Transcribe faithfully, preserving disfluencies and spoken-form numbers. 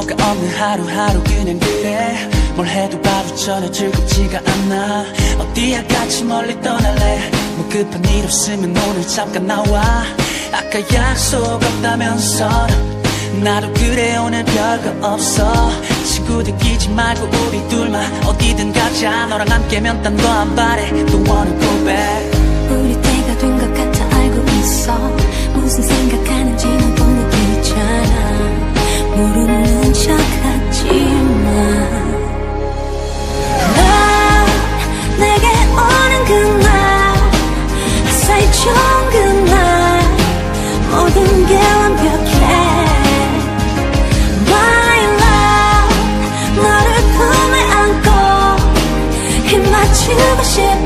뭐가 없는 하루하루 그냥 그래. 뭘 해도 바로 전혀 즐겁지가 않아. 어디야 같이 멀리 떠날래. 뭐 급한 일 없으면 오늘 잠깐 나와. 아까 약속 없다면서 나도 그래 오늘 별거 없어. 친구들 끼지 말고 우리 둘만 어디든 가자. 너랑 함께면 딴 거 안 바래. Don't wanna go back. 우리 때가 된 것 같아 알고 있어. 무슨 생각하는지 너도 느끼잖아. 모르는 척하지마. 넌 내게 오는 그날 햇살이 좋은 그날 모든 게 완벽해. My love 너를 품에 안고 힘 맞추고 싶어.